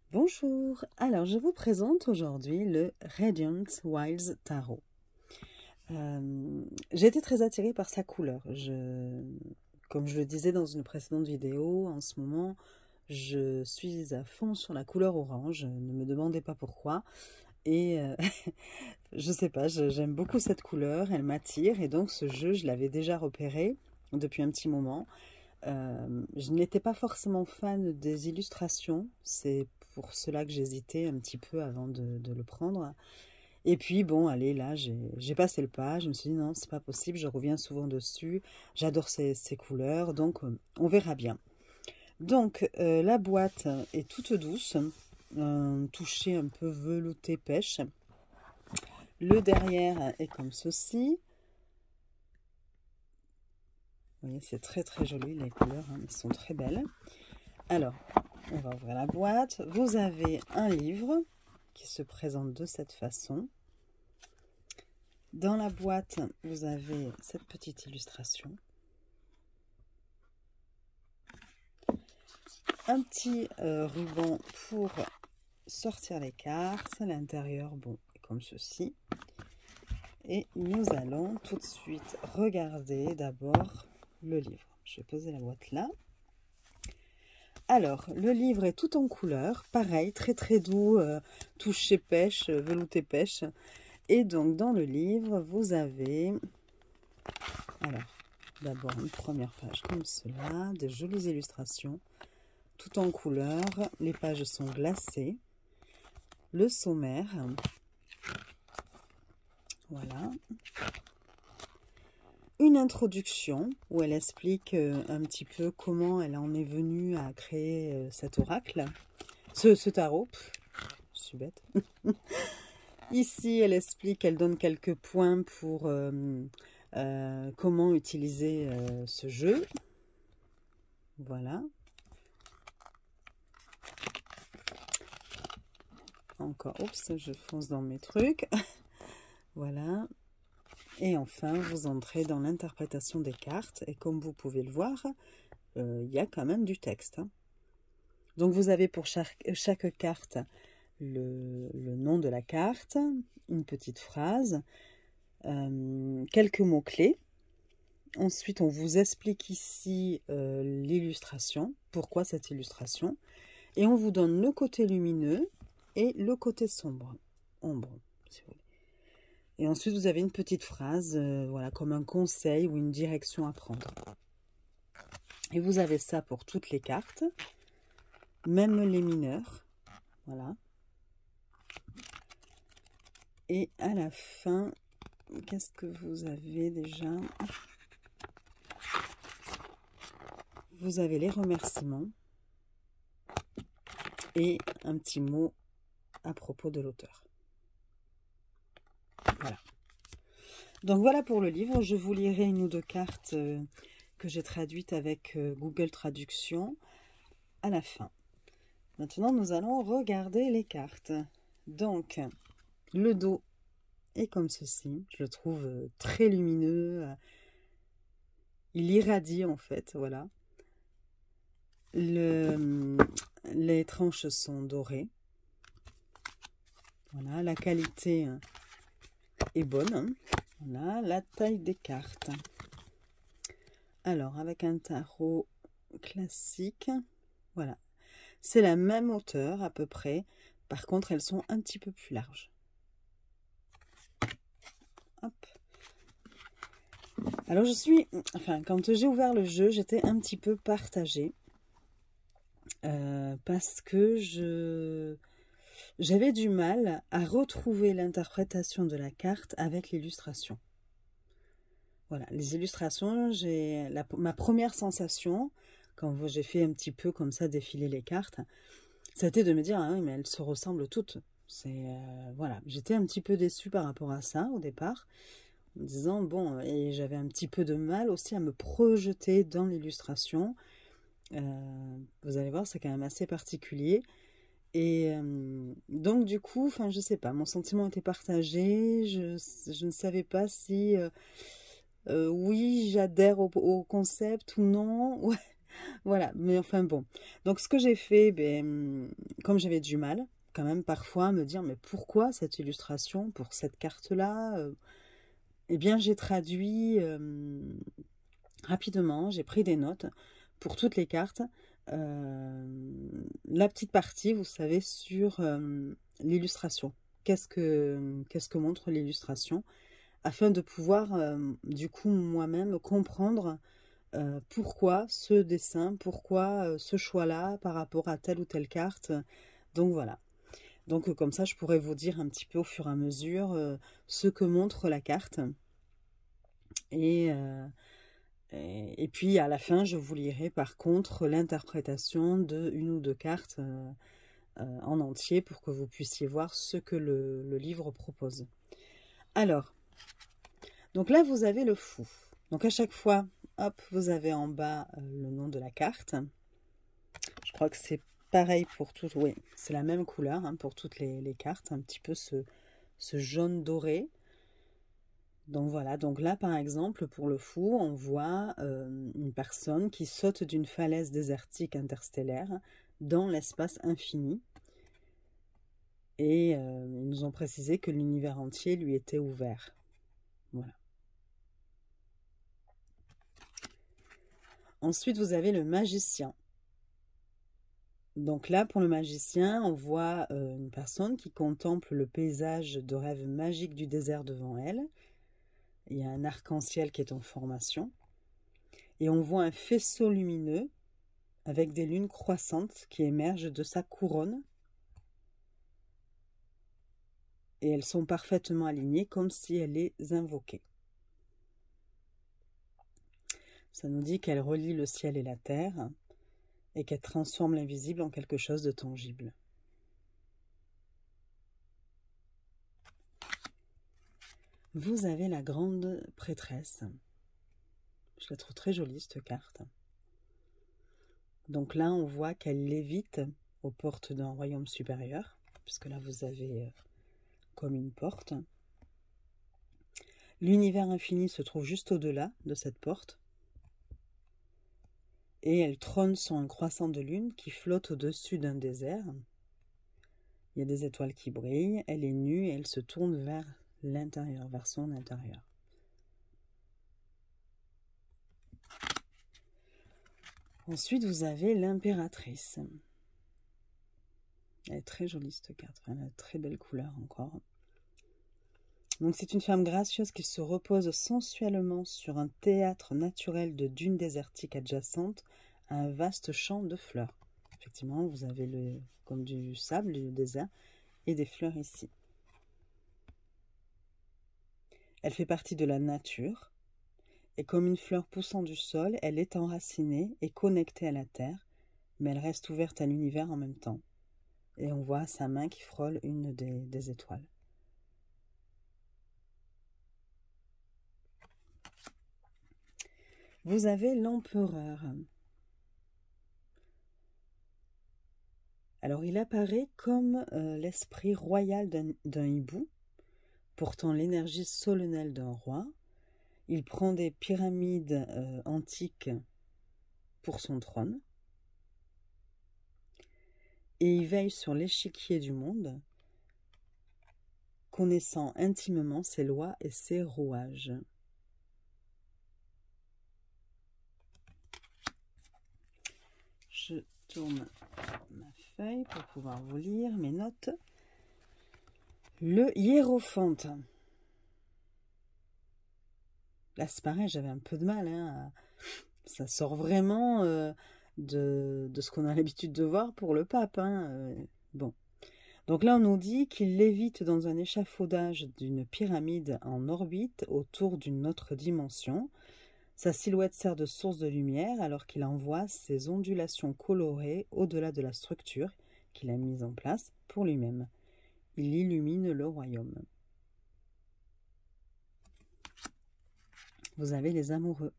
Bonjour, alors je vous présente aujourd'hui le Radiant Wilds Tarot. J'ai été très attirée par sa couleur. Comme je le disais dans une précédente vidéo, en ce moment, je suis à fond sur la couleur orange. Ne me demandez pas pourquoi. Et je sais pas, j'aime beaucoup cette couleur, elle m'attire. Et donc ce jeu, je l'avais déjà repéré depuis un petit moment. Je n'étais pas forcément fan des illustrations, c'est pour cela que j'hésitais un petit peu avant de le prendre. Et puis bon, allez, là, j'ai passé le pas, je me suis dit non, c'est pas possible, je reviens souvent dessus, j'adore ces couleurs, donc on verra bien. Donc la boîte est toute douce, un toucher un peu velouté pêche. Le derrière est comme ceci. Vous voyez, c'est très très joli, les couleurs, hein, elles sont très belles. Alors, on va ouvrir la boîte. Vous avez un livre qui se présente de cette façon. Dans la boîte, vous avez cette petite illustration. Un petit ruban pour sortir les cartes. L'intérieur, bon, est comme ceci. Et nous allons tout de suite regarder d'abord le livre. Je vais poser la boîte là. Alors, le livre est tout en couleur, pareil, très très doux, touché pêche, velouté pêche. Et donc, dans le livre, vous avez, alors, d'abord une première page comme cela, de jolies illustrations, tout en couleur. Les pages sont glacées. Le sommaire, voilà. Une introduction où elle explique un petit peu comment elle en est venue à créer cet oracle, ce tarot. Je suis bête. Ici, elle explique, elle donne quelques points pour comment utiliser ce jeu. Voilà. Encore, oups, je fonce dans mes trucs. Voilà. Et enfin, vous entrez dans l'interprétation des cartes. Et comme vous pouvez le voir, il y a quand même du texte. Hein. Donc, vous avez pour chaque carte le nom de la carte, une petite phrase, quelques mots-clés. Ensuite, on vous explique ici l'illustration, pourquoi cette illustration. Et on vous donne le côté lumineux et le côté sombre, ombre, si vous voulez. Et ensuite, vous avez une petite phrase, voilà, comme un conseil ou une direction à prendre. Et vous avez ça pour toutes les cartes, même les mineurs. Voilà. Et à la fin, qu'est-ce que vous avez déjà? Vous avez les remerciements et un petit mot à propos de l'auteur. Voilà. Donc voilà pour le livre. Je vous lirai une ou deux cartes que j'ai traduites avec Google Traduction à la fin. Maintenant, nous allons regarder les cartes. Donc, le dos est comme ceci. Je le trouve très lumineux. Il irradie en fait, voilà. Les tranches sont dorées. Voilà, la qualité est bonne. Voilà, la taille des cartes. Alors, avec un tarot classique, voilà. C'est la même hauteur à peu près. Par contre, elles sont un petit peu plus larges. Hop. Alors, quand j'ai ouvert le jeu, j'étais un petit peu partagée. Parce que j'avais du mal à retrouver l'interprétation de la carte avec l'illustration. Voilà, les illustrations, ma première sensation, quand j'ai fait un petit peu comme ça défiler les cartes, c'était de me dire, ah oui, mais elles se ressemblent toutes. Voilà, j'étais un petit peu déçue par rapport à ça au départ, en me disant, bon, et j'avais un petit peu de mal aussi à me projeter dans l'illustration. Vous allez voir, c'est quand même assez particulier. Et donc du coup, je sais pas, mon sentiment était partagé. Je ne savais pas si oui, j'adhère au concept ou non. Voilà, mais enfin bon. Donc ce que j'ai fait, ben, comme j'avais du mal, quand même parfois à me dire, mais pourquoi cette illustration pour cette carte-là? Eh bien, j'ai traduit rapidement, j'ai pris des notes pour toutes les cartes. La petite partie, vous savez, sur l'illustration. Qu'est-ce que montre l'illustration? Afin de pouvoir, du coup, moi-même comprendre pourquoi ce dessin, pourquoi ce choix-là par rapport à telle ou telle carte. Donc voilà. Donc comme ça, je pourrais vous dire un petit peu au fur et à mesure ce que montre la carte. Et, et puis à la fin, je vous lirai par contre l'interprétation de une ou deux cartes en entier pour que vous puissiez voir ce que le livre propose. Alors, donc là, vous avez le fou. Donc à chaque fois, hop, vous avez en bas le nom de la carte. Je crois que c'est pareil pour toutes, oui, c'est la même couleur hein, pour toutes les cartes, un petit peu ce jaune doré. Donc voilà, donc là par exemple, pour le fou, on voit une personne qui saute d'une falaise désertique interstellaire dans l'espace infini. Et ils nous ont précisé que l'univers entier lui était ouvert. Voilà. Ensuite, vous avez le magicien. Donc là, pour le magicien, on voit une personne qui contemple le paysage de rêve magique du désert devant elle. Il y a un arc-en-ciel qui est en formation. Et on voit un faisceau lumineux avec des lunes croissantes qui émergent de sa couronne. Et elles sont parfaitement alignées comme si elle les invoquait. Ça nous dit qu'elle relie le ciel et la terre et qu'elle transforme l'invisible en quelque chose de tangible. Vous avez la grande prêtresse. Je la trouve très jolie cette carte. Donc là, on voit qu'elle lévite aux portes d'un royaume supérieur, puisque là vous avez comme une porte. L'univers infini se trouve juste au-delà de cette porte. Et elle trône sur un croissant de lune qui flotte au-dessus d'un désert. Il y a des étoiles qui brillent, elle est nue et elle se tourne vers l'intérieur, vers son intérieur. Ensuite, vous avez l'impératrice. Elle est très jolie cette carte, elle a une très belle couleur encore. Donc c'est une femme gracieuse qui se repose sensuellement sur un théâtre naturel de dunes désertiques adjacentes à un vaste champ de fleurs. Effectivement, vous avez comme du sable, du désert, et des fleurs ici. Elle fait partie de la nature, et comme une fleur poussant du sol, elle est enracinée et connectée à la terre, mais elle reste ouverte à l'univers en même temps. Et on voit sa main qui frôle une des étoiles. Vous avez l'empereur. Alors il apparaît comme l'esprit royal d'un hibou, portant l'énergie solennelle d'un roi. Il prend des pyramides antiques pour son trône. Et il veille sur l'échiquier du monde, connaissant intimement ses lois et ses rouages. Je tourne ma feuille pour pouvoir vous lire mes notes. Le hiérophante. Là, c'est pareil, j'avais un peu de mal. Hein, ça sort vraiment de ce qu'on a l'habitude de voir pour le pape. Hein, bon. Donc là, on nous dit qu'il lévite dans un échafaudage d'une pyramide en orbite autour d'une autre dimension. Sa silhouette sert de source de lumière alors qu'il envoie ses ondulations colorées au-delà de la structure qu'il a mise en place pour lui-même. Il illumine le royaume. Vous avez les amoureux.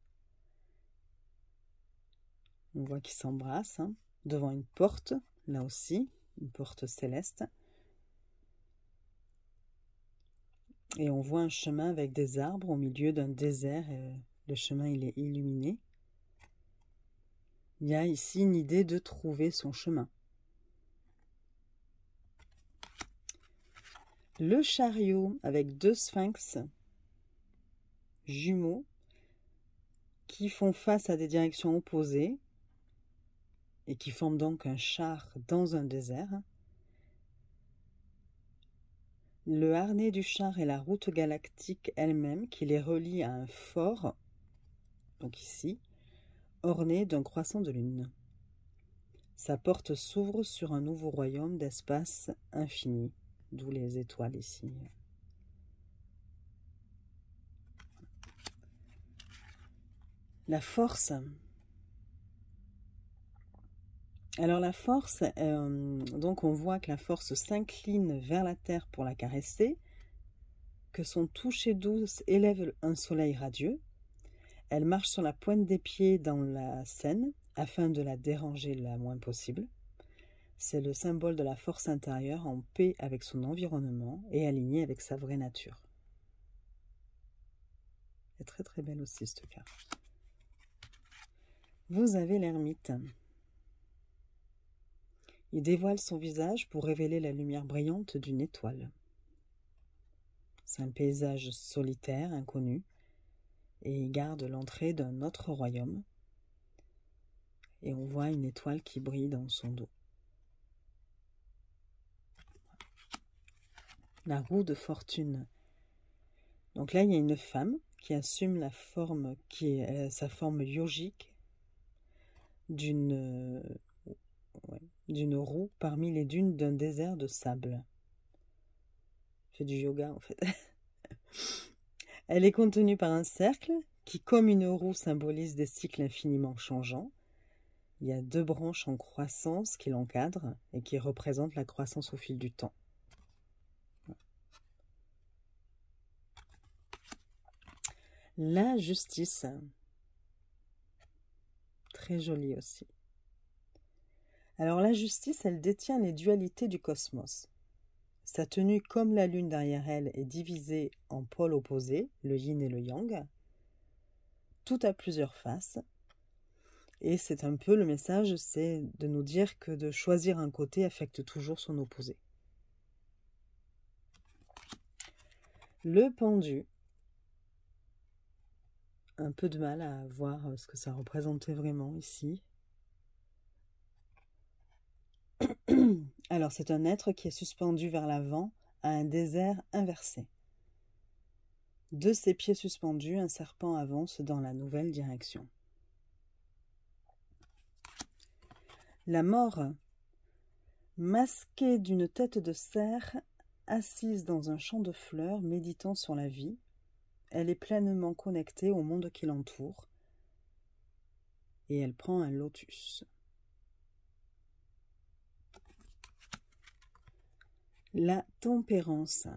On voit qu'ils s'embrassent hein, devant une porte, là aussi, une porte céleste. Et on voit un chemin avec des arbres au milieu d'un désert. Le chemin, il est illuminé. Il y a ici une idée de trouver son chemin. Le chariot avec 2 sphinx jumeaux qui font face à des directions opposées et qui forment donc un char dans un désert. Le harnais du char est la route galactique elle-même qui les relie à un fort, donc ici, orné d'un croissant de lune. Sa porte s'ouvre sur un nouveau royaume d'espace infini, d'où les étoiles ici. La force. Alors la force, donc on voit que la force s'incline vers la terre pour la caresser, que son toucher douce élève un soleil radieux. Elle marche sur la pointe des pieds dans la scène afin de la déranger le moins possible. C'est le symbole de la force intérieure en paix avec son environnement et alignée avec sa vraie nature. C'est très très belle aussi cette carte. Vous avez l'ermite. Il dévoile son visage pour révéler la lumière brillante d'une étoile. C'est un paysage solitaire, inconnu, et il garde l'entrée d'un autre royaume. Et on voit une étoile qui brille dans son dos. La roue de fortune. Donc là, il y a une femme qui assume la forme qui est sa forme yogique d'une roue parmi les dunes d'un désert de sable. Elle fait du yoga en fait. Elle est contenue par un cercle qui, comme une roue, symbolise des cycles infiniment changeants. Il y a 2 branches en croissance qui l'encadrent et qui représentent la croissance au fil du temps. La justice. Très jolie aussi. Alors la justice, elle détient les dualités du cosmos. Sa tenue, comme la lune derrière elle, est divisée en pôles opposés, le yin et le yang. Tout a plusieurs faces. Et c'est un peu le message, c'est de nous dire que de choisir un côté affecte toujours son opposé. Le pendu. Un peu de mal à voir ce que ça représentait vraiment ici. Alors, c'est un être qui est suspendu vers l'avant à un désert inversé. De ses pieds suspendus, un serpent avance dans la nouvelle direction. La mort, masquée d'une tête de cerf, assise dans un champ de fleurs, méditant sur la vie, elle est pleinement connectée au monde qui l'entoure et elle prend un lotus. La tempérance.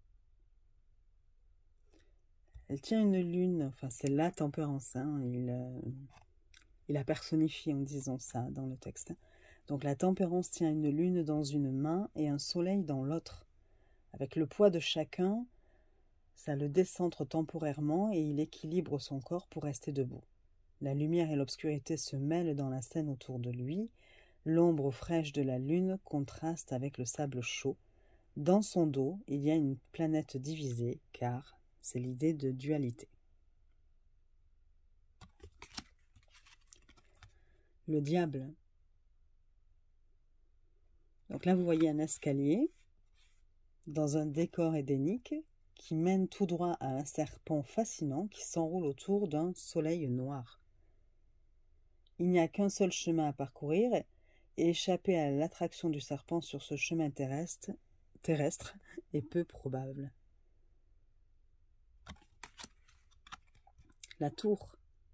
Elle tient une lune, enfin c'est la tempérance, hein, il la personnifie en disant ça dans le texte. Donc la tempérance tient une lune dans une main et un soleil dans l'autre. Avec le poids de chacun, ça le décentre temporairement et il équilibre son corps pour rester debout. La lumière et l'obscurité se mêlent dans la scène autour de lui. L'ombre fraîche de la lune contraste avec le sable chaud. Dans son dos, il y a une planète divisée, car c'est l'idée de dualité. Le diable. Donc là, vous voyez un escalier dans un décor édénique qui mène tout droit à un serpent fascinant qui s'enroule autour d'un soleil noir. Il n'y a qu'un seul chemin à parcourir et échapper à l'attraction du serpent sur ce chemin terrestre est peu probable. La tour.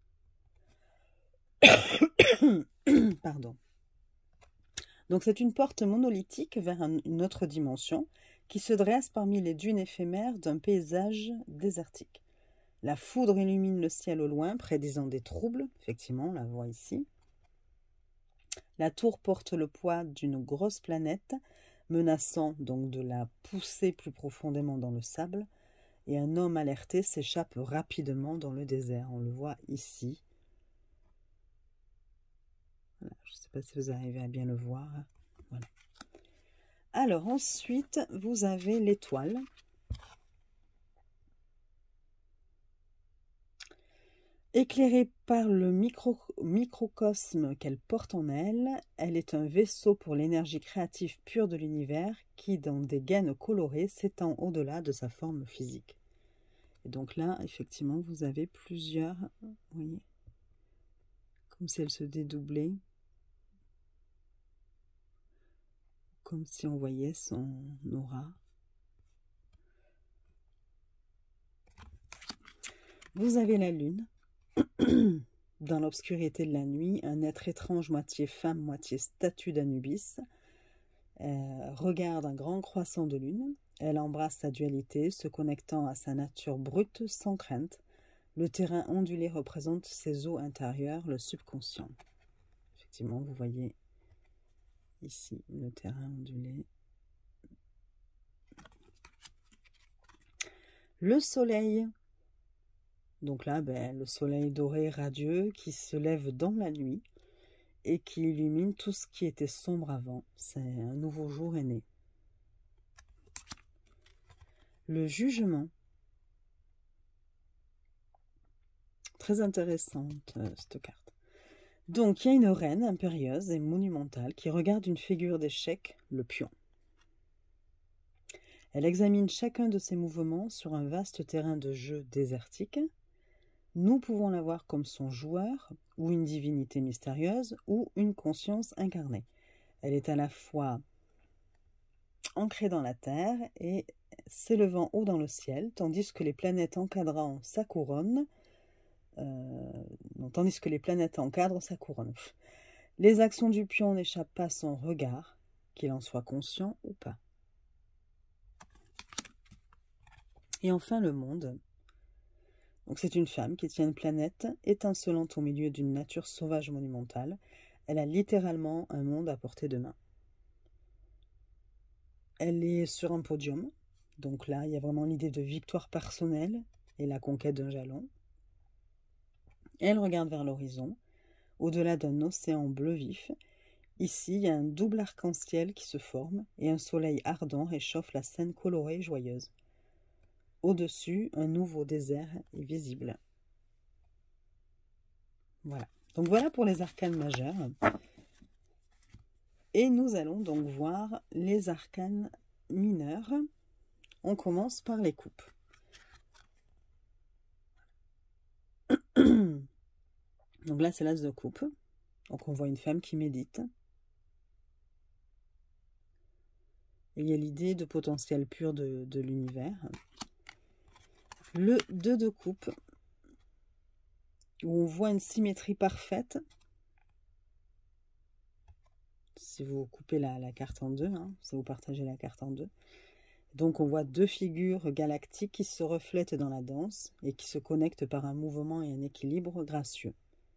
Pardon. Donc c'est une porte monolithique vers une autre dimension qui se dresse parmi les dunes éphémères d'un paysage désertique. La foudre illumine le ciel au loin, prédisant des troubles. Effectivement, on la voit ici. La tour porte le poids d'une grosse planète, menaçant donc de la pousser plus profondément dans le sable. Et un homme alerté s'échappe rapidement dans le désert. On le voit ici. Je ne sais pas si vous arrivez à bien le voir. Voilà. Alors ensuite, vous avez l'étoile. Éclairée par le microcosme qu'elle porte en elle, elle est un vaisseau pour l'énergie créative pure de l'univers qui, dans des gaines colorées, s'étend au-delà de sa forme physique. Et donc là, effectivement, vous avez plusieurs, vous voyez, comme si elle se dédoublait, comme si on voyait son aura. Vous avez la lune. Dans l'obscurité de la nuit, un être étrange, moitié femme, moitié statue d'Anubis, regarde un grand croissant de lune. Elle embrasse sa dualité, se connectant à sa nature brute sans crainte. Le terrain ondulé représente ses eaux intérieures, le subconscient. Effectivement, vous voyez ici le terrain ondulé. Le soleil. Donc là, le soleil doré radieux qui se lève dans la nuit et qui illumine tout ce qui était sombre avant. C'est un nouveau jour est né. Le jugement. Très intéressante cette carte. Donc il y a une reine impérieuse et monumentale qui regarde une figure d'échec, le pion. Elle examine chacun de ses mouvements sur un vaste terrain de jeu désertique. Nous pouvons la voir comme son joueur, ou une divinité mystérieuse, ou une conscience incarnée. Elle est à la fois ancrée dans la terre et s'élevant haut dans le ciel, tandis que les planètes encadrent sa couronne. Les actions du pion n'échappent pas à son regard, qu'il en soit conscient ou pas. Et enfin le monde. Donc c'est une femme qui tient une planète étincelante au milieu d'une nature sauvage monumentale. Elle a littéralement un monde à portée de main. Elle est sur un podium. Donc là, il y a vraiment l'idée de victoire personnelle et la conquête d'un jalon. Elle regarde vers l'horizon, au-delà d'un océan bleu vif. Ici, il y a un double arc-en-ciel qui se forme et un soleil ardent réchauffe la scène colorée et joyeuse. Au-dessus, un nouveau désert est visible. Voilà. Donc voilà pour les arcanes majeures. Et nous allons donc voir les arcanes mineurs. On commence par les coupes. Donc là, c'est l'as de coupe. Donc on voit une femme qui médite. Et il y a l'idée de potentiel pur de l'univers. Le 2 de coupe, où on voit une symétrie parfaite. Si vous coupez la carte en deux, si vous partagez la carte en deux. Donc on voit deux figures galactiques qui se reflètent dans la danse et qui se connectent par un mouvement et un équilibre gracieux.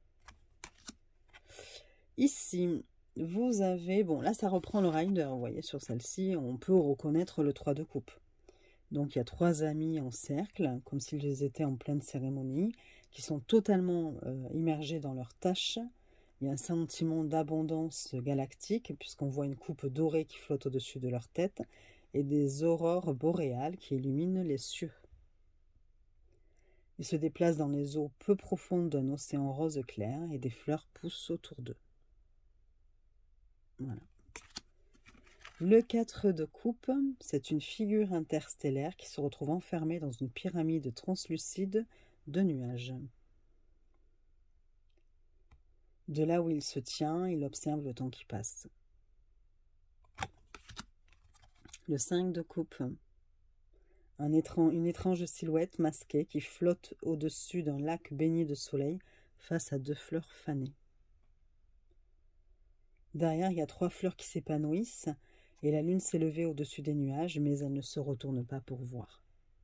Ici, vous avez, bon là ça reprend le rider, vous voyez sur celle-ci, on peut reconnaître le 3 de coupe. Donc il y a trois amis en cercle, comme s'ils étaient en pleine cérémonie, qui sont totalement immergés dans leurs tâches. Il y a un sentiment d'abondance galactique, puisqu'on voit une coupe dorée qui flotte au-dessus de leur tête, et des aurores boréales qui illuminent les cieux. Ils se déplacent dans les eaux peu profondes d'un océan rose clair, et des fleurs poussent autour d'eux. Voilà. Le 4 de coupe, c'est une figure interstellaire qui se retrouve enfermée dans une pyramide translucide de nuages. De là où il se tient, il observe le temps qui passe. Le 5 de coupe, une étrange silhouette masquée qui flotte au-dessus d'un lac baigné de soleil face à deux fleurs fanées. Derrière, il y a trois fleurs qui s'épanouissent et la lune s'est levée au-dessus des nuages, mais elle ne se retourne pas pour voir.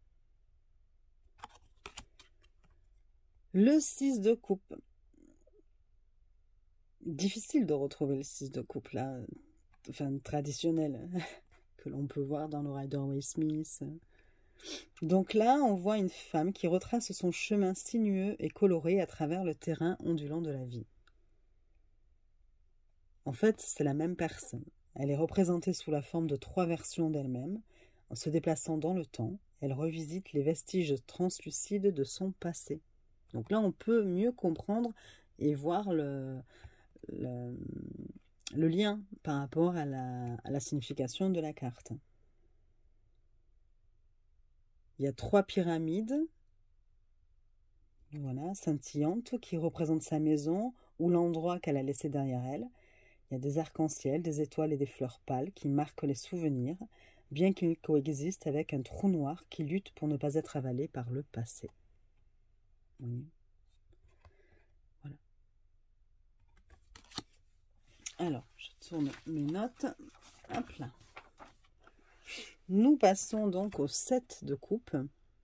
Le 6 de coupe. Difficile de retrouver le 6 de coupe là, enfin traditionnel, que l'on peut voir dans le Rider-Waite-Smith. Donc là, on voit une femme qui retrace son chemin sinueux et coloré à travers le terrain ondulant de la vie. En fait, c'est la même personne. Elle est représentée sous la forme de 3 versions d'elle-même. En se déplaçant dans le temps, elle revisite les vestiges translucides de son passé. Donc là, on peut mieux comprendre et voir le lien par rapport à la signification de la carte. Il y a 3 pyramides, voilà, scintillantes, qui représentent sa maison ou l'endroit qu'elle a laissé derrière elle. Il y a des arcs-en-ciel, des étoiles et des fleurs pâles qui marquent les souvenirs, bien qu'ils coexistent avec un trou noir qui lutte pour ne pas être avalé par le passé. Oui. Voilà. Alors, je tourne mes notes. Hop là. Nous passons donc au 7 de coupe.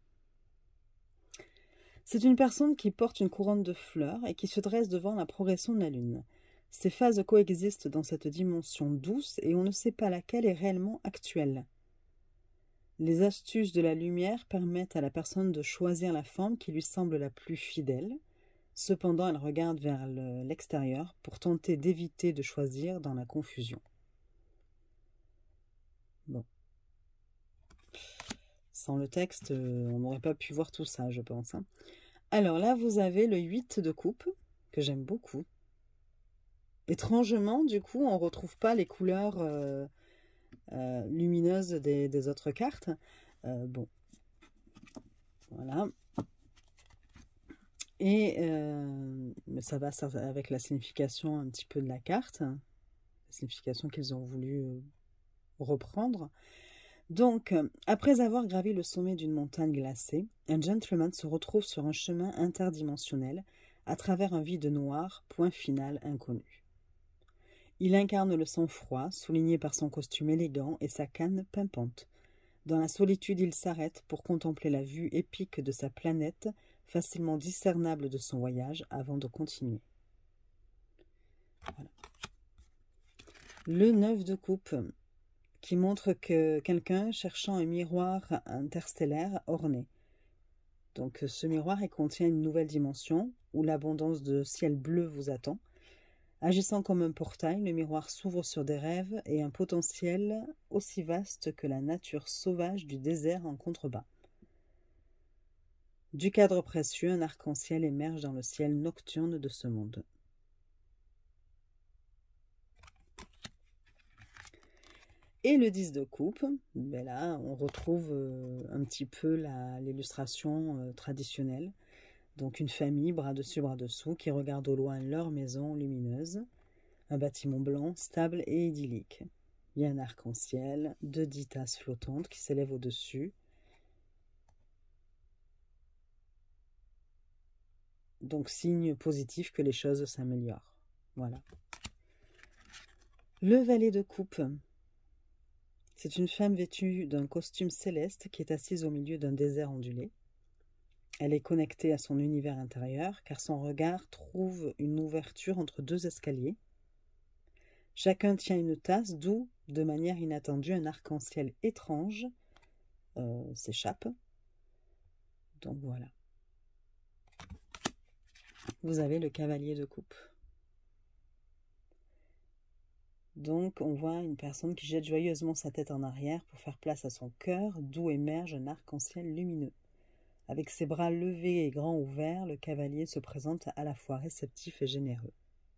C'est une personne qui porte une couronne de fleurs et qui se dresse devant la progression de la lune. Ces phases coexistent dans cette dimension douce et on ne sait pas laquelle est réellement actuelle. Les astuces de la lumière permettent à la personne de choisir la forme qui lui semble la plus fidèle. Cependant, elle regarde vers l'extérieur pour tenter d'éviter de choisir dans la confusion. Bon. Sans le texte, on n'aurait pas pu voir tout ça, je pense. Hein. Alors là, vous avez le 8 de coupe, que j'aime beaucoup. Étrangement, du coup, on ne retrouve pas les couleurs lumineuses des autres cartes. Bon. Voilà. Et ça va avec la signification un petit peu de la carte. La signification qu'ils ont voulu reprendre. Donc, après avoir gravi le sommet d'une montagne glacée, un gentleman se retrouve sur un chemin interdimensionnel à travers un vide noir, point final inconnu. Il incarne le sang-froid, souligné par son costume élégant et sa canne pimpante. Dans la solitude, il s'arrête pour contempler la vue épique de sa planète, facilement discernable de son voyage, avant de continuer. Voilà. Le 9 de coupe, qui montre que quelqu'un cherchant un miroir interstellaire orné. Donc ce miroir contient une nouvelle dimension où l'abondance de ciel bleu vous attend. Agissant comme un portail, le miroir s'ouvre sur des rêves et un potentiel aussi vaste que la nature sauvage du désert en contrebas. Du cadre précieux, un arc-en-ciel émerge dans le ciel nocturne de ce monde. Et le 10 de coupe, ben là on retrouve un petit peu l'illustration traditionnelle. Donc une famille, bras dessus, bras dessous, qui regarde au loin leur maison lumineuse. Un bâtiment blanc, stable et idyllique. Il y a un arc-en-ciel, 2 tasses flottantes qui s'élèvent au-dessus. Donc signe positif que les choses s'améliorent. Voilà. Le valet de coupe. C'est une femme vêtue d'un costume céleste qui est assise au milieu d'un désert ondulé. Elle est connectée à son univers intérieur car son regard trouve une ouverture entre 2 escaliers. Chacun tient une tasse d'où, de manière inattendue, un arc-en-ciel étrange s'échappe. Donc voilà. Vous avez le cavalier de coupe. Donc, on voit une personne qui jette joyeusement sa tête en arrière pour faire place à son cœur, d'où émerge un arc-en-ciel lumineux. Avec ses bras levés et grands ouverts, le cavalier se présente à la fois réceptif et généreux.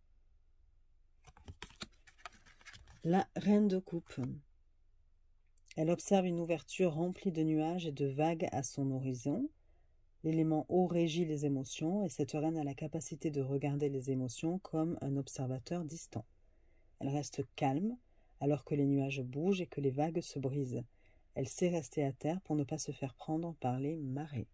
La reine de coupe. Elle observe une ouverture remplie de nuages et de vagues à son horizon. L'élément eau régit les émotions et cette reine a la capacité de regarder les émotions comme un observateur distant. Elle reste calme alors que les nuages bougent et que les vagues se brisent. Elle sait rester à terre pour ne pas se faire prendre par les marées.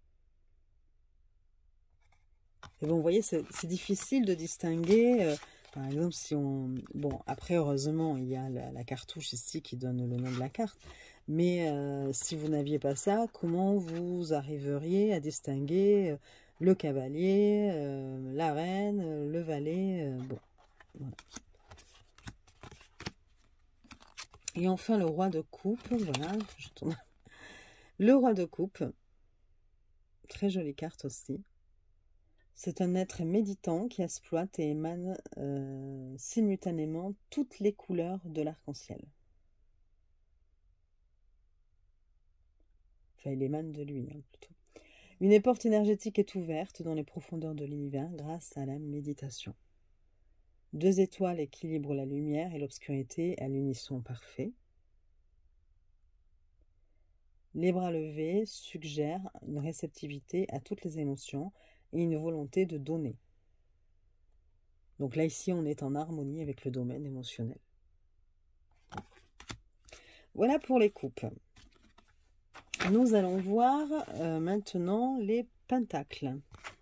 Et bon, vous voyez, c'est difficile de distinguer. Par exemple, si on... Bon, après, heureusement, il y a la cartouche ici qui donne le nom de la carte. Mais si vous n'aviez pas ça, comment vous arriveriez à distinguer le cavalier, la reine, le valet bon, voilà. Et enfin, le roi de coupe. Voilà, je tourne. Le roi de coupe. Très jolie carte aussi. C'est un être méditant qui exploite et émane simultanément toutes les couleurs de l'arc-en-ciel. Enfin, il émane de lui, plutôt. Une porte énergétique est ouverte dans les profondeurs de l'univers grâce à la méditation. 2 étoiles équilibrent la lumière et l'obscurité à l'unisson parfait. Les bras levés suggèrent une réceptivité à toutes les émotions et une volonté de donner. Donc là, ici, on est en harmonie avec le domaine émotionnel. Voilà pour les coupes. Nous allons voir maintenant les pentacles.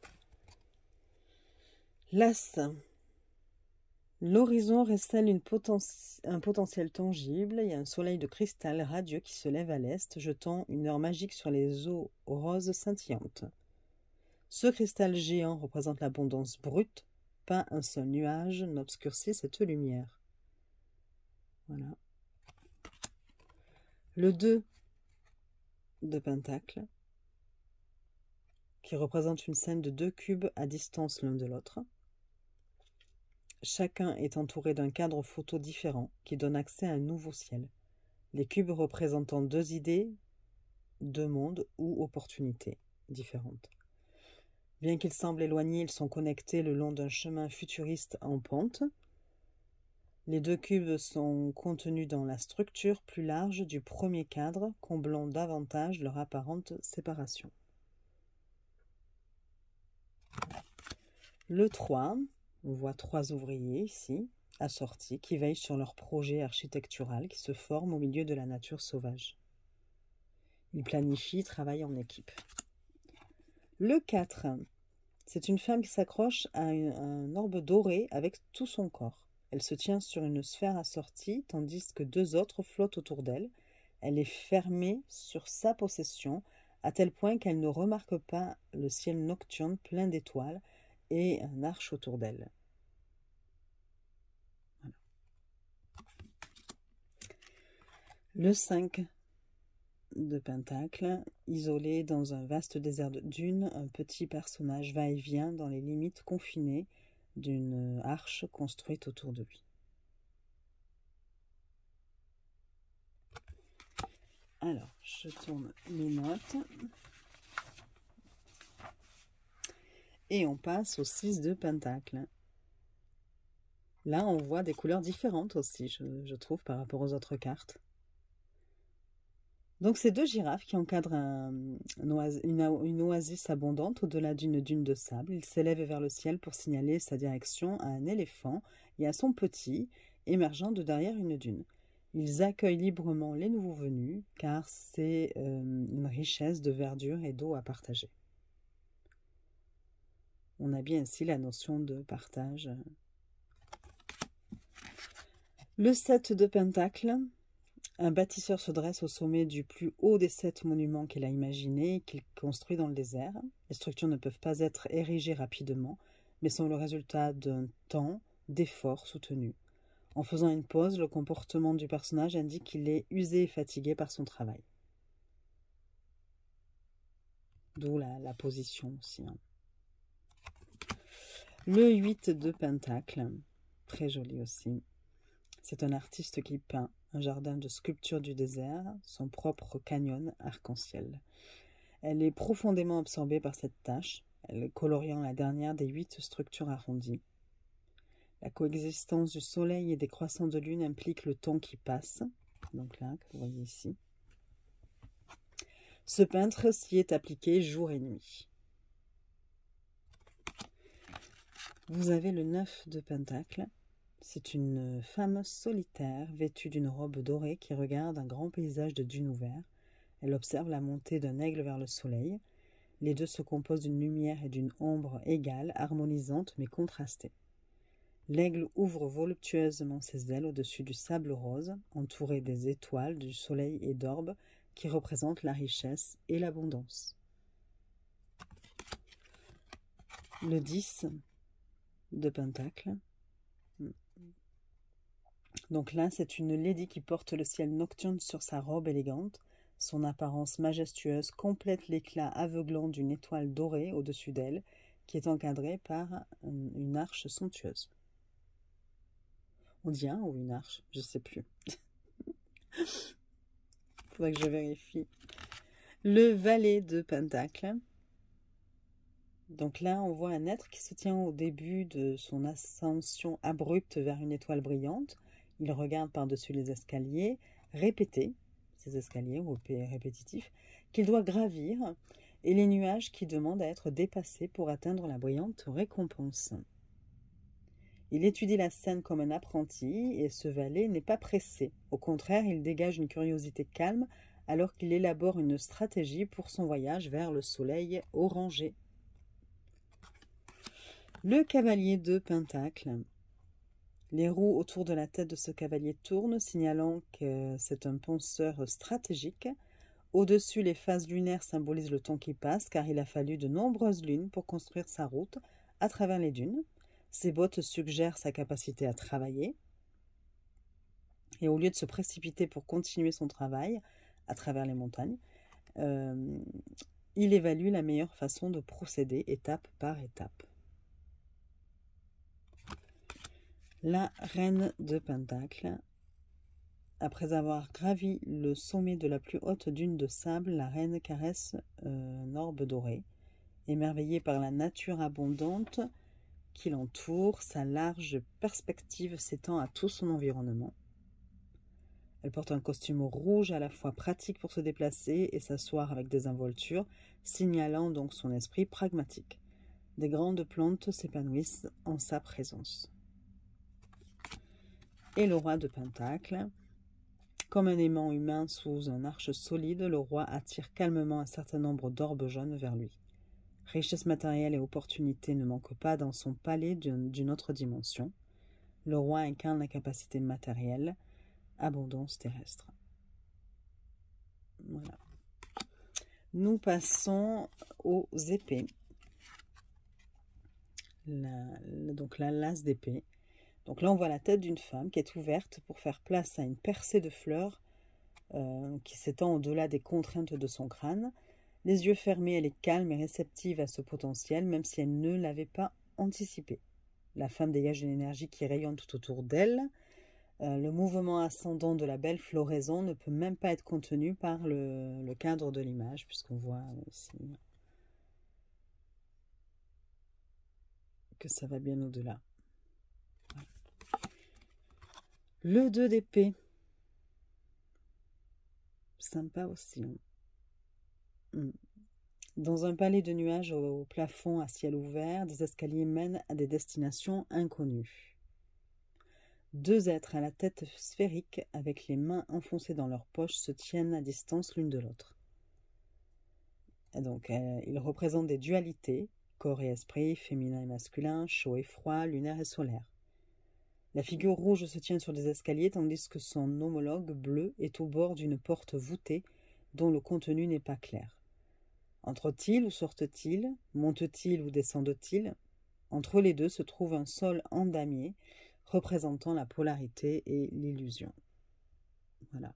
L'As. L'horizon recèle un potentiel tangible. Il y a un soleil de cristal radieux qui se lève à l'est, jetant une heure magique sur les eaux roses scintillantes. Ce cristal géant représente l'abondance brute. Pas un seul nuage n'obscurcit cette lumière. Voilà. Le 2 de pentacle, qui représente une scène de 2 cubes à distance l'un de l'autre. Chacun est entouré d'un cadre photo différent qui donne accès à un nouveau ciel. Les cubes représentant 2 idées, 2 mondes ou opportunités différentes. Bien qu'ils semblent éloignés, ils sont connectés le long d'un chemin futuriste en pente. Les 2 cubes sont contenus dans la structure plus large du premier cadre, comblant davantage leur apparente séparation. Le 3, on voit 3 ouvriers ici, assortis, qui veillent sur leur projet architectural qui se forme au milieu de la nature sauvage. Ils planifient, travaillent en équipe. Le 4, c'est une femme qui s'accroche à un orbe doré avec tout son corps. Elle se tient sur une sphère assortie, tandis que 2 autres flottent autour d'elle. Elle est fermée sur sa possession, à tel point qu'elle ne remarque pas le ciel nocturne plein d'étoiles et un arche autour d'elle. Voilà. Le 5 de pentacle, isolé dans un vaste désert de dunes, un petit personnage va et vient dans les limites confinées d'une arche construite autour de lui. Alors, je tourne mes notes. Et on passe au 6 de pentacle. Là, on voit des couleurs différentes aussi, je trouve, par rapport aux autres cartes. Donc, c'est 2 girafes qui encadrent une oasis abondante au-delà d'une dune de sable. Il s'élève vers le ciel pour signaler sa direction à un éléphant et à son petit, émergeant de derrière une dune. Ils accueillent librement les nouveaux venus, car c'est une richesse de verdure et d'eau à partager. On a bien ainsi la notion de partage. Le 7 de pentacle. Un bâtisseur se dresse au sommet du plus haut des 7 monuments qu'il a imaginés et qu'il construit dans le désert. Les structures ne peuvent pas être érigées rapidement, mais sont le résultat d'un temps d'effort soutenu. En faisant une pause, le comportement du personnage indique qu'il est usé et fatigué par son travail. D'où la position aussi. Le 8 de pentacle, très joli aussi. C'est un artiste qui peint un jardin de sculpture du désert, son propre canyon arc-en-ciel. Elle est profondément absorbée par cette tâche, elle coloriant la dernière des 8 structures arrondies. La coexistence du soleil et des croissants de lune implique le temps qui passe, donc là, que vous voyez ici. Ce peintre s'y est appliqué jour et nuit. Vous avez le 9 de pentacle. C'est une femme solitaire, vêtue d'une robe dorée qui regarde un grand paysage de dunes ouverts. Elle observe la montée d'un aigle vers le soleil. Les deux se composent d'une lumière et d'une ombre égales, harmonisantes mais contrastées. L'aigle ouvre voluptueusement ses ailes au-dessus du sable rose, entouré des étoiles, du soleil et d'orbes qui représentent la richesse et l'abondance. Le 10 de pentacle. Donc là, c'est une lady qui porte le ciel nocturne sur sa robe élégante. Son apparence majestueuse complète l'éclat aveuglant d'une étoile dorée au-dessus d'elle, qui est encadré par une arche somptueuse. On dit un ou une arche, je ne sais plus. Faudrait que je vérifie. Le valet de Pentacle. Donc là, on voit un être qui se tient au début de son ascension abrupte vers une étoile brillante. Il regarde par-dessus les escaliers, répétés, ces escaliers répétitifs, qu'il doit gravir, et les nuages qui demandent à être dépassés pour atteindre la brillante récompense. Il étudie la scène comme un apprenti, et ce valet n'est pas pressé. Au contraire, il dégage une curiosité calme, alors qu'il élabore une stratégie pour son voyage vers le soleil orangé. Le cavalier de Pentacle. Les roues autour de la tête de ce cavalier tournent, signalant que c'est un penseur stratégique. Au-dessus, les phases lunaires symbolisent le temps qui passe, car il a fallu de nombreuses lunes pour construire sa route à travers les dunes. Ses bottes suggèrent sa capacité à travailler. Et au lieu de se précipiter pour continuer son travail à travers les montagnes, il évalue la meilleure façon de procéder étape par étape. La reine de Pentacle. Après avoir gravi le sommet de la plus haute dune de sable, la reine caresse un orbe doré. Émerveillée par la nature abondante qui l'entoure, sa large perspective s'étend à tout son environnement. Elle porte un costume rouge à la fois pratique pour se déplacer et s'asseoir avec désinvolture, signalant donc son esprit pragmatique. Des grandes plantes s'épanouissent en sa présence. Et le roi de Pentacle. Comme un aimant humain sous un arche solide, le roi attire calmement un certain nombre d'orbes jaunes vers lui. Richesse matérielle et opportunité ne manquent pas dans son palais d'une autre dimension. Le roi incarne la capacité matérielle, abondance terrestre. Voilà. Nous passons aux épées. Donc la lasse d'épée. Donc là, on voit la tête d'une femme qui est ouverte pour faire place à une percée de fleurs qui s'étend au-delà des contraintes de son crâne. Les yeux fermés, elle est calme et réceptive à ce potentiel, même si elle ne l'avait pas anticipé. La femme dégage une énergie qui rayonne tout autour d'elle. Le mouvement ascendant de la belle floraison ne peut même pas être contenu par le cadre de l'image, puisqu'on voit ici que ça va bien au-delà. Le 2 d'épée. Sympa aussi. Dans un palais de nuages au plafond à ciel ouvert, des escaliers mènent à des destinations inconnues. Deux êtres à la tête sphérique, avec les mains enfoncées dans leurs poches, se tiennent à distance l'une de l'autre. Donc, ils représentent des dualités, corps et esprit, féminin et masculin, chaud et froid, lunaire et solaire. La figure rouge se tient sur des escaliers, tandis que son homologue bleu est au bord d'une porte voûtée dont le contenu n'est pas clair. Entre-t-il ou sortent-ils? Montent-ils ou descendent-ils? Entre les deux se trouve un sol en damier, représentant la polarité et l'illusion. Voilà.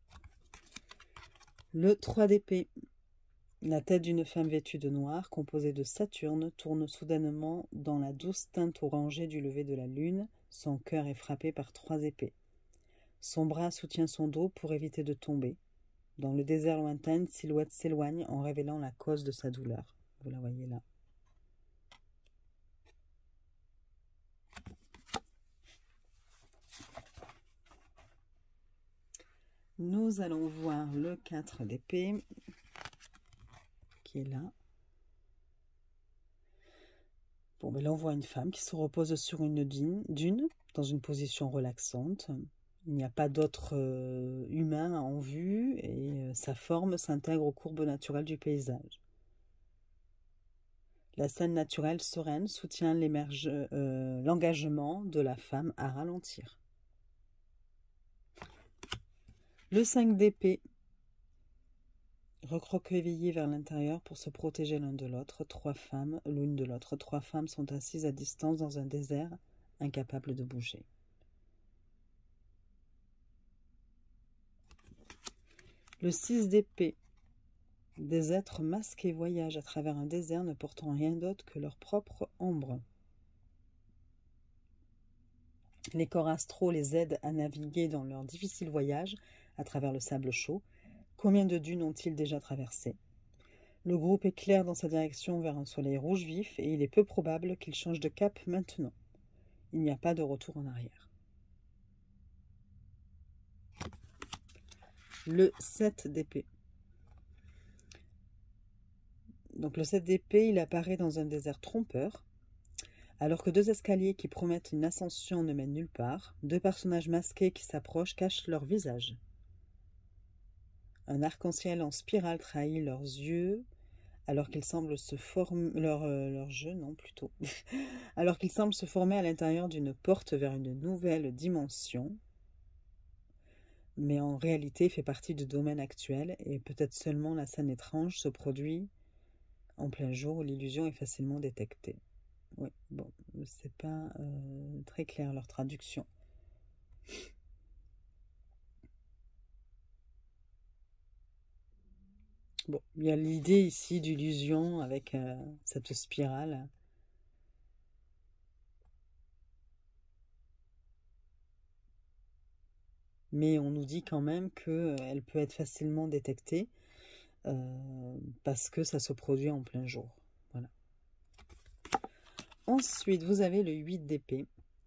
Le 3 d'épée. La tête d'une femme vêtue de noir, composée de Saturne, tourne soudainement dans la douce teinte orangée du lever de la lune. Son cœur est frappé par 3 épées. Son bras soutient son dos pour éviter de tomber. Dans le désert lointain, une silhouette s'éloigne en révélant la cause de sa douleur. Vous la voyez là. Nous allons voir le 4 d'épée qui est là. Bon, ben là on voit une femme qui se repose sur une dune dans une position relaxante. Il n'y a pas d'autre humain en vue et sa forme s'intègre aux courbes naturelles du paysage. La scène naturelle sereine soutient l'engagement de la femme à ralentir. Le 5 d'épée, recroquevillées vers l'intérieur pour se protéger l'un de l'autre, l'une de l'autre. 3 femmes sont assises à distance dans un désert, incapables de bouger. Le 6 d'épée. Des êtres masqués voyagent à travers un désert ne portant rien d'autre que leur propre ombre. Les corps astraux les aident à naviguer dans leur difficile voyage à travers le sable chaud. Combien de dunes ont-ils déjà traversées? Le groupe éclaire dans sa direction vers un soleil rouge vif et il est peu probable qu'il change de cap maintenant. Il n'y a pas de retour en arrière. Le 7 d'épée. Donc le 7 d'épée, il apparaît dans un désert trompeur. Alors que deux escaliers qui promettent une ascension ne mènent nulle part, deux personnages masqués qui s'approchent cachent leur visage. Un arc-en-ciel en spirale trahit leurs yeux, alors qu'ils semblent se former leurs yeux, non plutôt, alors qu'ils semblent se former à l'intérieur d'une porte vers une nouvelle dimension, mais en réalité fait partie du domaine actuel et peut-être seulement la scène étrange se produit en plein jour où l'illusion est facilement détectée. Oui, bon, c'est pas très clair leur traduction. Bon, il y a l'idée ici d'illusion avec cette spirale. Mais on nous dit quand même qu'elle peut être facilement détectée parce que ça se produit en plein jour. Voilà. Ensuite, vous avez le 8 d'épée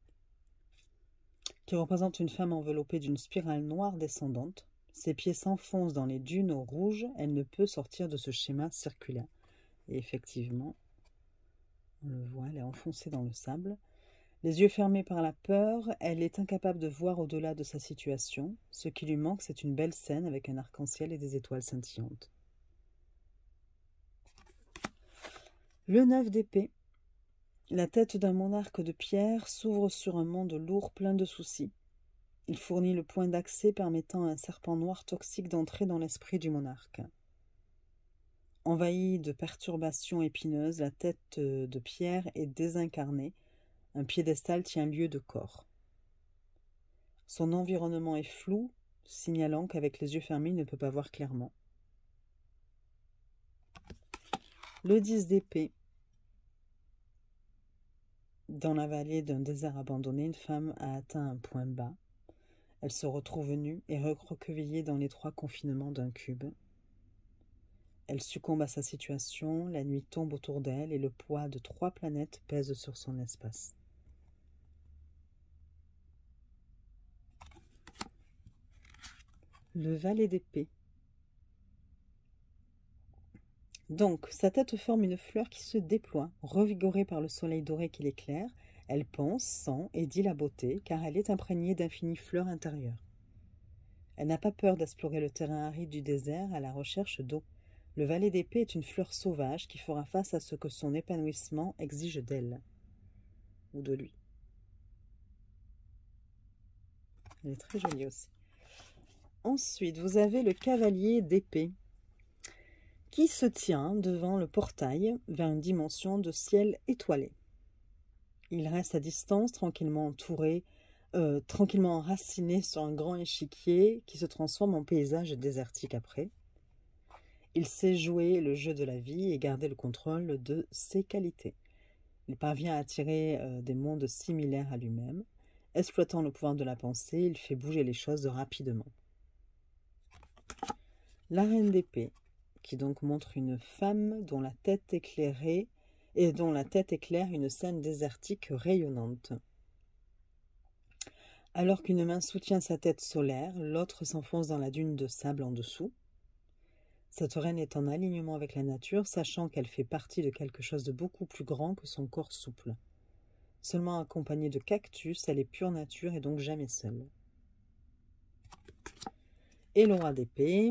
qui représente une femme enveloppée d'une spirale noire descendante. Ses pieds s'enfoncent dans les dunes au rouge. Elle ne peut sortir de ce schéma circulaire. Et effectivement, on le voit, elle est enfoncée dans le sable. Les yeux fermés par la peur, elle est incapable de voir au-delà de sa situation. Ce qui lui manque, c'est une belle scène avec un arc-en-ciel et des étoiles scintillantes. Le 9 d'épée. La tête d'un monarque de pierre s'ouvre sur un monde lourd plein de soucis. Il fournit le point d'accès permettant à un serpent noir toxique d'entrer dans l'esprit du monarque. Envahie de perturbations épineuses, la tête de pierre est désincarnée. Un piédestal tient lieu de corps. Son environnement est flou, signalant qu'avec les yeux fermés, il ne peut pas voir clairement. Le 10 d'épée. Dans la vallée d'un désert abandonné, une femme a atteint un point bas. Elle se retrouve nue et recroquevillée dans l'étroit confinement d'un cube. Elle succombe à sa situation, la nuit tombe autour d'elle et le poids de 3 planètes pèse sur son espace. Le valet d'épée. Donc, sa tête forme une fleur qui se déploie, revigorée par le soleil doré qui l'éclaire. Elle pense, sent et dit la beauté, car elle est imprégnée d'infinies fleurs intérieures. Elle n'a pas peur d'explorer le terrain aride du désert à la recherche d'eau. Le valet d'épée est une fleur sauvage qui fera face à ce que son épanouissement exige d'elle, ou de lui. Elle est très jolie aussi. Ensuite, vous avez le cavalier d'épée, qui se tient devant le portail vers une dimension de ciel étoilé. Il reste à distance, tranquillement entouré, tranquillement enraciné sur un grand échiquier qui se transforme en paysage désertique après. Il sait jouer le jeu de la vie et garder le contrôle de ses qualités. Il parvient à attirer des mondes similaires à lui-même. Exploitant le pouvoir de la pensée, il fait bouger les choses rapidement. La reine d'épée, qui donc montre une femme dont la tête éclairée et dont la tête éclaire une scène désertique rayonnante. Alors qu'une main soutient sa tête solaire, l'autre s'enfonce dans la dune de sable en dessous. Cette reine est en alignement avec la nature, sachant qu'elle fait partie de quelque chose de beaucoup plus grand que son corps souple. Seulement accompagnée de cactus, elle est pure nature et donc jamais seule. Et le roi d'épée,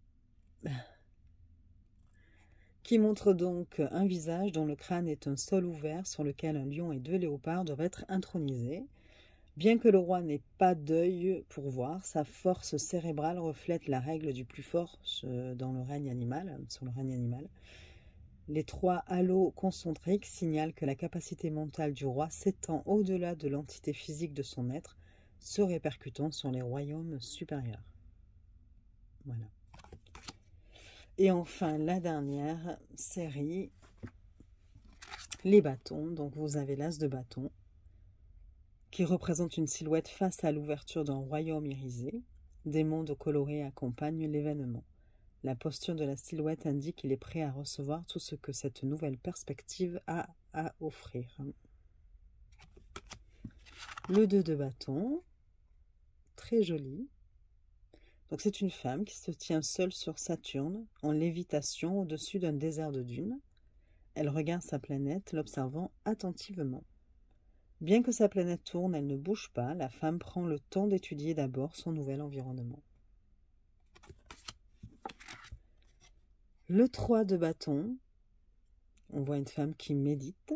qui montre donc un visage dont le crâne est un sol ouvert sur lequel un lion et 2 léopards doivent être intronisés. Bien que le roi n'ait pas d'œil pour voir, sa force cérébrale reflète la règle du plus fort dans le règne animal, sur le règne animal. Les 3 halos concentriques signalent que la capacité mentale du roi s'étend au-delà de l'entité physique de son être, se répercutant sur les royaumes supérieurs. Voilà. Et enfin, la dernière série, les bâtons. Donc vous avez l'as de bâton qui représente une silhouette face à l'ouverture d'un royaume irisé. Des mondes colorés accompagnent l'événement. La posture de la silhouette indique qu'il est prêt à recevoir tout ce que cette nouvelle perspective a à offrir. Le 2 de bâton, très joli. Donc c'est une femme qui se tient seule sur Saturne, en lévitation au-dessus d'un désert de dunes. Elle regarde sa planète, l'observant attentivement. Bien que sa planète tourne, elle ne bouge pas. La femme prend le temps d'étudier d'abord son nouvel environnement. Le 3 de bâton, on voit une femme qui médite.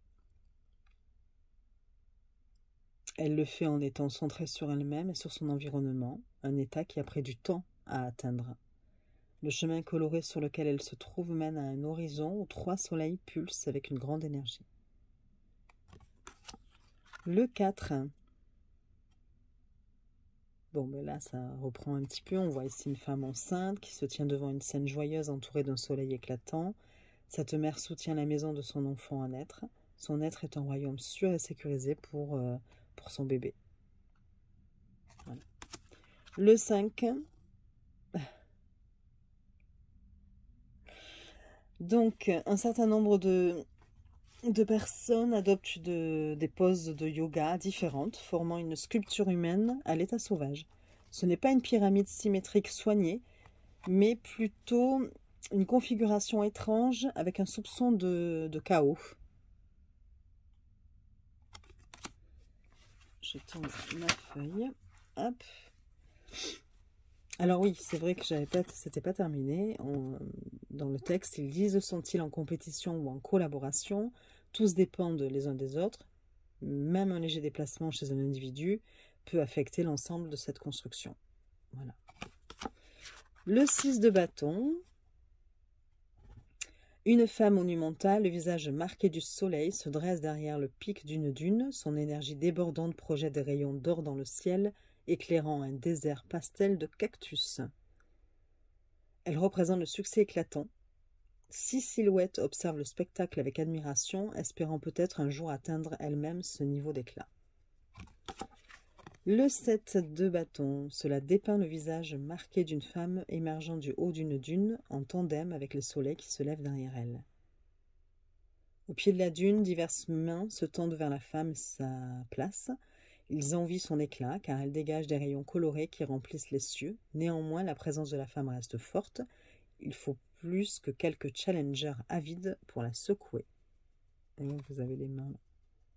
Elle le fait en étant centrée sur elle-même et sur son environnement, un état qui a pris du temps à atteindre. Le chemin coloré sur lequel elle se trouve mène à un horizon où 3 soleils pulsent avec une grande énergie. Le 4. Bon, mais là, ça reprend un petit peu. On voit ici une femme enceinte qui se tient devant une scène joyeuse entourée d'un soleil éclatant. Cette mère soutient la maison de son enfant à naître. Son être est un royaume sûr et sécurisé pour son bébé. Voilà. Le 5. Donc, un certain nombre de personnes adoptent des poses de yoga différentes, formant une sculpture humaine à l'état sauvage. Ce n'est pas une pyramide symétrique soignée, mais plutôt une configuration étrange avec un soupçon de chaos. Je tourne ma feuille. Hop. Alors oui, c'est vrai que c'était pas terminé. Dans le texte, ils disent: sont-ils en compétition ou en collaboration? Tous dépendent les uns des autres. Même un léger déplacement chez un individu peut affecter l'ensemble de cette construction. Voilà. Le 6 de bâton. Une femme monumentale, le visage marqué du soleil, se dresse derrière le pic d'une dune. Son énergie débordante projette des rayons d'or dans le ciel, éclairant un désert pastel de cactus. Elle représente le succès éclatant. 6 silhouettes observent le spectacle avec admiration, espérant peut-être un jour atteindre elles-mêmes ce niveau d'éclat. Le 7 de bâton, cela dépeint le visage marqué d'une femme émergeant du haut d'une dune, en tandem avec le soleil qui se lève derrière elle. Au pied de la dune, diverses mains se tendent vers la femme et sa place. Ils envient son éclat, car elle dégage des rayons colorés qui remplissent les cieux. Néanmoins, la présence de la femme reste forte. Il faut plus que quelques challengers avides pour la secouer. Et vous avez les mains là.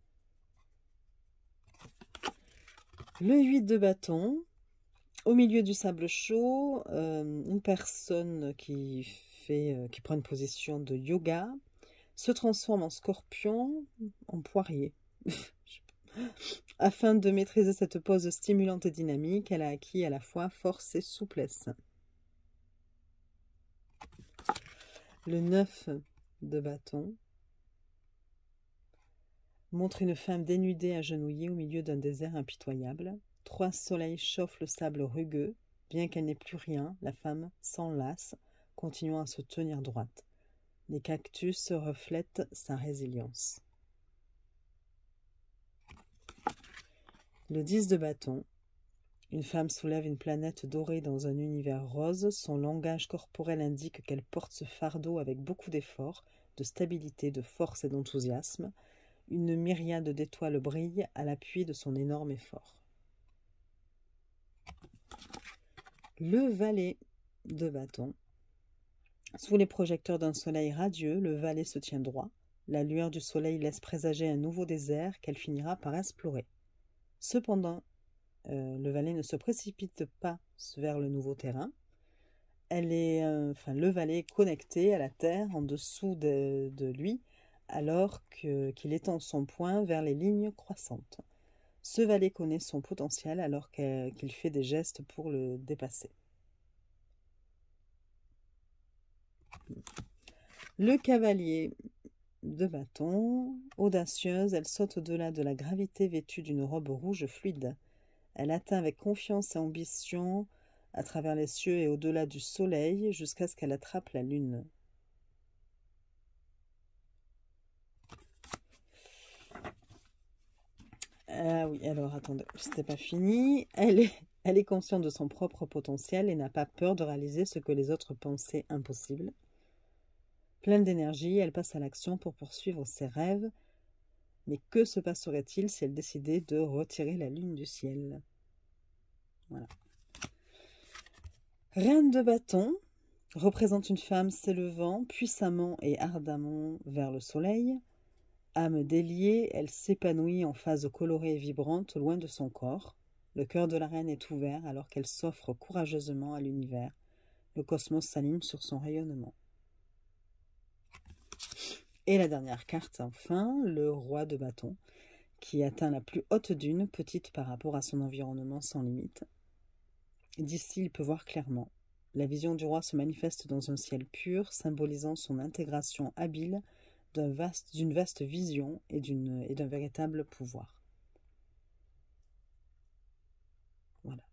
Le 8 de bâton. Au milieu du sable chaud, une personne qui prend une position de yoga se transforme en scorpion, en poirier. Afin de maîtriser cette pose stimulante et dynamique, elle a acquis à la fois force et souplesse. Le 9 de bâton montre une femme dénudée agenouillée au milieu d'un désert impitoyable. 3 soleils chauffent le sable rugueux. Bien qu'elle n'ait plus rien, la femme s'enlace, continuant à se tenir droite. Les cactus reflètent sa résilience. Le 10 de bâton. Une femme soulève une planète dorée dans un univers rose. Son langage corporel indique qu'elle porte ce fardeau avec beaucoup d'effort, de stabilité, de force et d'enthousiasme. Une myriade d'étoiles brille à l'appui de son énorme effort. Le valet de bâton. Sous les projecteurs d'un soleil radieux, le valet se tient droit. La lueur du soleil laisse présager un nouveau désert qu'elle finira par explorer. Cependant, le valet ne se précipite pas vers le nouveau terrain. Le valet est connecté à la terre en dessous de lui, alors qu'il étend son poing vers les lignes croissantes. Ce valet connaît son potentiel alors qu'il fait des gestes pour le dépasser. Le cavalier de bâton, audacieuse, elle saute au-delà de la gravité vêtue d'une robe rouge fluide. Elle atteint avec confiance et ambition à travers les cieux et au-delà du soleil jusqu'à ce qu'elle attrape la lune. Ah oui, alors attendez, c'était pas fini. Elle est consciente de son propre potentiel et n'a pas peur de réaliser ce que les autres pensaient impossible. Pleine d'énergie, elle passe à l'action pour poursuivre ses rêves. Mais que se passerait-il si elle décidait de retirer la lune du ciel? Voilà. Reine de bâton représente une femme s'élevant puissamment et ardemment vers le soleil. Âme déliée, elle s'épanouit en phase colorée et vibrante loin de son corps. Le cœur de la reine est ouvert alors qu'elle s'offre courageusement à l'univers. Le cosmos s'anime sur son rayonnement. Et la dernière carte, enfin, le roi de bâton, qui atteint la plus haute dune, petite par rapport à son environnement sans limite. D'ici, il peut voir clairement. La vision du roi se manifeste dans un ciel pur, symbolisant son intégration habile d'une vaste vision et d'un véritable pouvoir. Voilà.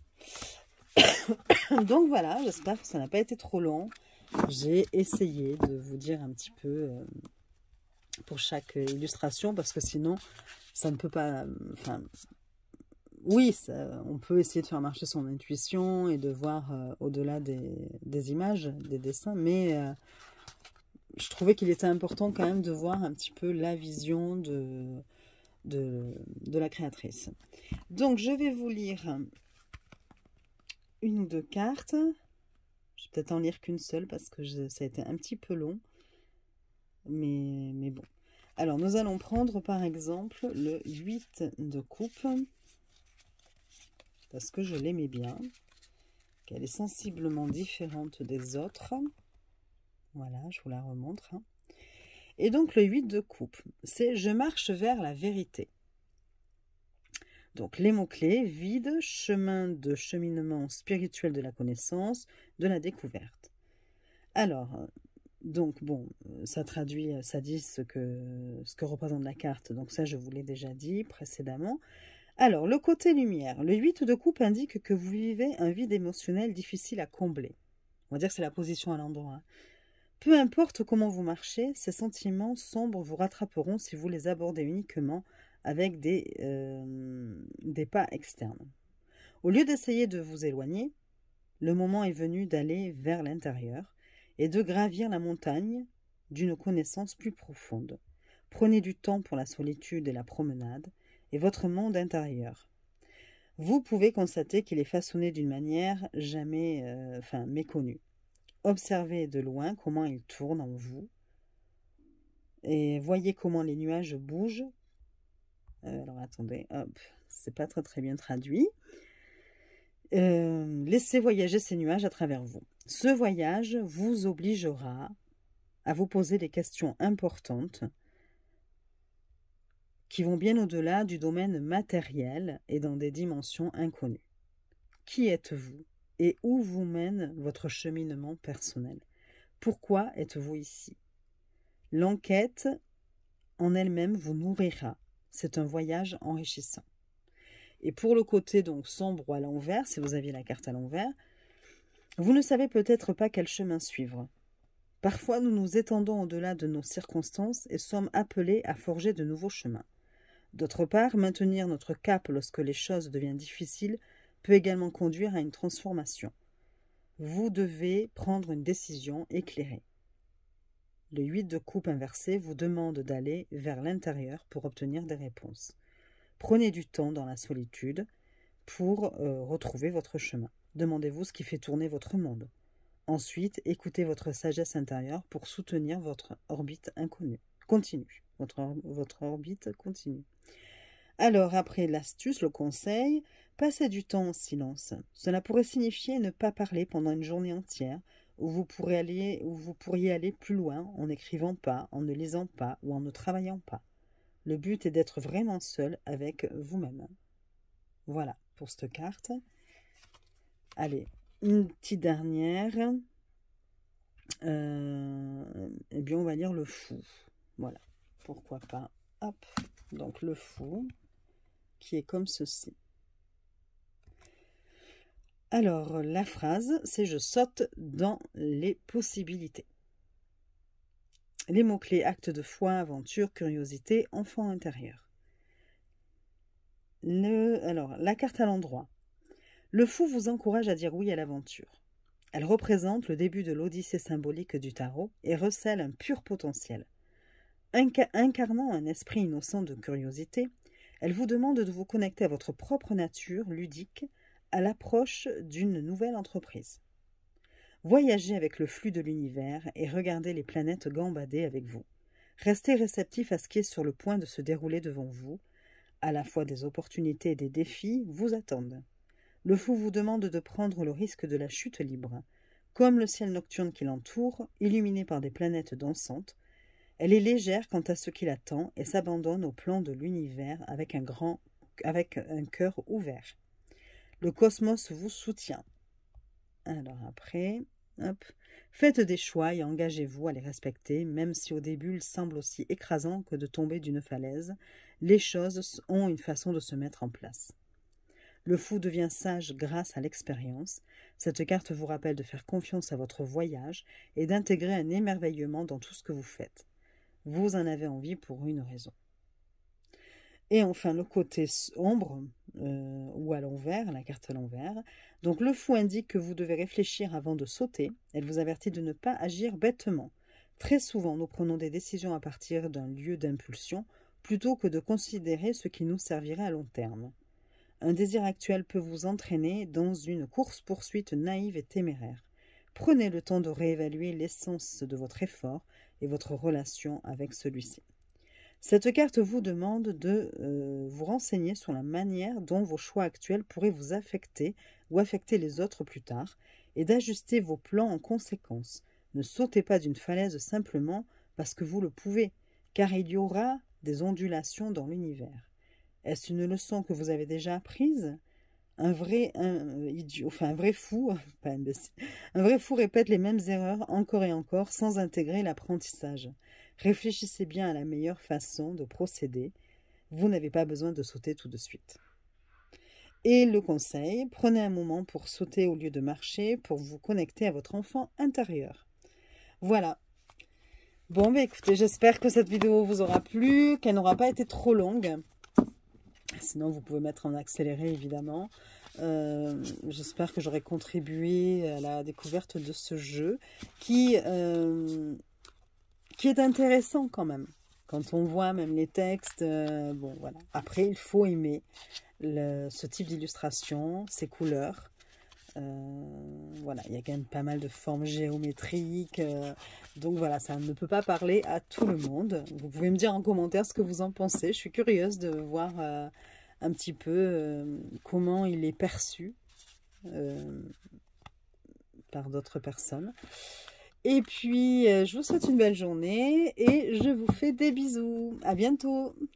Donc voilà, j'espère que ça n'a pas été trop long. J'ai essayé de vous dire un petit peu pour chaque illustration, parce que sinon, ça ne peut pas... Enfin, oui, on peut essayer de faire marcher son intuition et de voir au-delà des images, des dessins, mais je trouvais qu'il était important quand même de voir un petit peu la vision de la créatrice. Donc, je vais vous lire une ou deux cartes. Je vais peut-être en lire qu'une seule parce que ça a été un petit peu long. Mais bon. Alors, nous allons prendre par exemple le 8 de coupe. Parce que je l'aimais bien. Qu'elle est sensiblement différente des autres. Voilà, je vous la remontre. Et donc, le 8 de coupe, c'est « Je marche vers la vérité ». Donc, les mots-clés, vide, chemin de cheminement spirituel de la connaissance, de la découverte. Alors, donc, bon, ça traduit, ça dit ce que représente la carte. Donc, ça, je vous l'ai déjà dit précédemment. Alors, le côté lumière. Le 8 de coupe indique que vous vivez un vide émotionnel difficile à combler. On va dire que c'est la position à l'endroit. Peu importe comment vous marchez, ces sentiments sombres vous rattraperont si vous les abordez uniquement avec des pas externes. Au lieu d'essayer de vous éloigner, le moment est venu d'aller vers l'intérieur et de gravir la montagne d'une connaissance plus profonde. Prenez du temps pour la solitude et la promenade et votre monde intérieur. Vous pouvez constater qu'il est façonné d'une manière jamais méconnue. Observez de loin comment il tourne en vous et voyez comment les nuages bougent. Alors attendez, hop, c'est pas très bien traduit. Laissez voyager ces nuages à travers vous. Ce voyage vous obligera à vous poser des questions importantes qui vont bien au-delà du domaine matériel et dans des dimensions inconnues. Qui êtes-vous et où vous mène votre cheminement personnel? Pourquoi êtes-vous ici? L'enquête en elle-même vous nourrira. C'est un voyage enrichissant. Et pour le côté donc sombre ou à l'envers, si vous aviez la carte à l'envers, vous ne savez peut-être pas quel chemin suivre. Parfois, nous nous étendons au-delà de nos circonstances et sommes appelés à forger de nouveaux chemins. D'autre part, maintenir notre cap lorsque les choses deviennent difficiles peut également conduire à une transformation. Vous devez prendre une décision éclairée. Le 8 de coupe inversé vous demande d'aller vers l'intérieur pour obtenir des réponses. Prenez du temps dans la solitude pour retrouver votre chemin. Demandez-vous ce qui fait tourner votre monde. Ensuite, écoutez votre sagesse intérieure pour soutenir votre orbite continue. Votre orbite continue. Alors, après l'astuce, le conseil, passez du temps en silence. Cela pourrait signifier ne pas parler pendant une journée entière, où vous pourriez aller plus loin en n'écrivant pas, en ne lisant pas ou en ne travaillant pas. Le but est d'être vraiment seul avec vous-même. Voilà pour cette carte. Allez, une petite dernière. Eh bien, on va lire le fou. Voilà, pourquoi pas. Hop, donc le fou, qui est comme ceci. Alors, la phrase, c'est « Je saute dans les possibilités ». Les mots-clés, acte de foi, aventure, curiosité, enfant intérieur. Alors, la carte à l'endroit. Le fou vous encourage à dire oui à l'aventure. Elle représente le début de l'odyssée symbolique du tarot et recèle un pur potentiel. Incarnant un esprit innocent de curiosité, elle vous demande de vous connecter à votre propre nature ludique à l'approche d'une nouvelle entreprise. Voyagez avec le flux de l'univers et regardez les planètes gambader avec vous. Restez réceptif à ce qui est sur le point de se dérouler devant vous. À la fois des opportunités et des défis vous attendent. Le fou vous demande de prendre le risque de la chute libre. Comme le ciel nocturne qui l'entoure, illuminé par des planètes dansantes, elle est légère quant à ce qui l'attend et s'abandonne au plan de l'univers avec un cœur ouvert. Le cosmos vous soutient. Alors après, hop, faites des choix et engagez-vous à les respecter, même si au début il semble aussi écrasant que de tomber d'une falaise. Les choses ont une façon de se mettre en place. Le fou devient sage grâce à l'expérience. Cette carte vous rappelle de faire confiance à votre voyage et d'intégrer un émerveillement dans tout ce que vous faites. Vous en avez envie pour une raison. Et enfin, le côté ombre, ou à l'envers, la carte à l'envers. Donc le fou indique que vous devez réfléchir avant de sauter. Elle vous avertit de ne pas agir bêtement. Très souvent, nous prenons des décisions à partir d'un lieu d'impulsion, plutôt que de considérer ce qui nous servirait à long terme. Un désir actuel peut vous entraîner dans une course-poursuite naïve et téméraire. Prenez le temps de réévaluer l'essence de votre effort et votre relation avec celui-ci. Cette carte vous demande de vous renseigner sur la manière dont vos choix actuels pourraient vous affecter ou affecter les autres plus tard et d'ajuster vos plans en conséquence. Ne sautez pas d'une falaise simplement parce que vous le pouvez, car il y aura des ondulations dans l'univers. Est-ce une leçon que vous avez déjà apprise ? Un vrai fou répète les mêmes erreurs encore et encore sans intégrer l'apprentissage. Réfléchissez bien à la meilleure façon de procéder. Vous n'avez pas besoin de sauter tout de suite. Et le conseil, prenez un moment pour sauter au lieu de marcher, pour vous connecter à votre enfant intérieur. Voilà. Bon, bah écoutez, j'espère que cette vidéo vous aura plu, qu'elle n'aura pas été trop longue. Sinon, vous pouvez mettre en accéléré, évidemment. J'espère que j'aurai contribué à la découverte de ce jeu qui est intéressant quand même. Quand on voit même les textes, bon, voilà. Après, il faut aimer ce type d'illustration, ces couleurs. Voilà, il y a quand même pas mal de formes géométriques. Donc voilà, ça ne peut pas parler à tout le monde. Vous pouvez me dire en commentaire ce que vous en pensez. Je suis curieuse de voir un petit peu comment il est perçu par d'autres personnes. Et puis, je vous souhaite une belle journée et je vous fais des bisous. À bientôt!